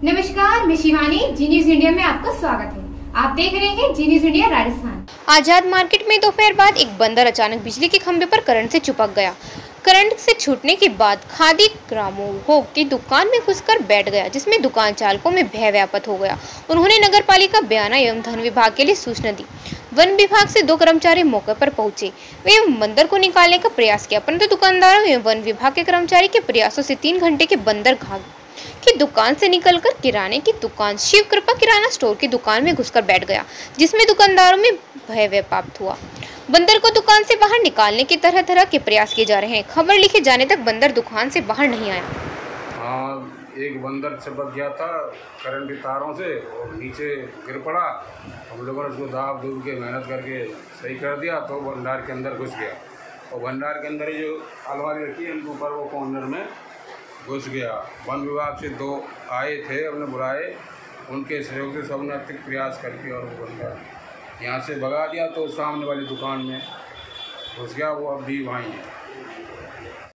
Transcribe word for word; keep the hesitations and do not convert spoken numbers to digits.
नमस्कार, मैं शिवानी। जी news India में आपका स्वागत है। आप देख रहे हैं Zee news India Rajasthan. Azad market में दोपहर बाद एक बंदर अचानक बिजली के खंभे पर करंट से चिपक गया। करंट से छूटने के बाद खादी ग्रामोभोग की दुकान में घुसकर बैठ गया, जिसमें दुकान चालकों में भय व्याप्त हो गया। उन्होंने नगर पालिका बयाना एवं धन विभाग के लिए सूचना दी। वन विभाग से दो कर्मचारी मौके पर पहुंचे वे बंदर को निकालने का प्रयास किया, परंतु दुकानदारों एवं वन विभाग के कर्मचारी के प्रयासों से तीन घंटे के बंदर भाग की दुकान से निकलकर किराने की दुकान शिव कृपा किराना स्टोर की दुकान में घुसकर बैठ गया, जिसमें दुकानदारों में भय व्याप्त हुआ। बंदर को दुकान से बाहर निकालने के तरह तरह के प्रयास किए जा रहे हैं। खबर लिखे जाने तक बंदर दुकान से बाहर नहीं आया। हाँ, एक बंदर चिपक गया था करंट की तारों से और नीचे गिर पड़ा। हम लोगों ने उसको दाब दूब के मेहनत करके सही कर दिया तो भंडार के अंदर घुस गया और भंडार के अंदर जो अलमारी रखी है उनके ऊपर वो कॉर्नर में घुस गया। वन विभाग से दो आए थे, हमने बुलाए, उनके सहयोग से सबने अत्यधिक प्रयास करके और वो बंदा यहाँ से भगा दिया तो सामने वाली दुकान में घुस गया। वो अब भी वहीं है।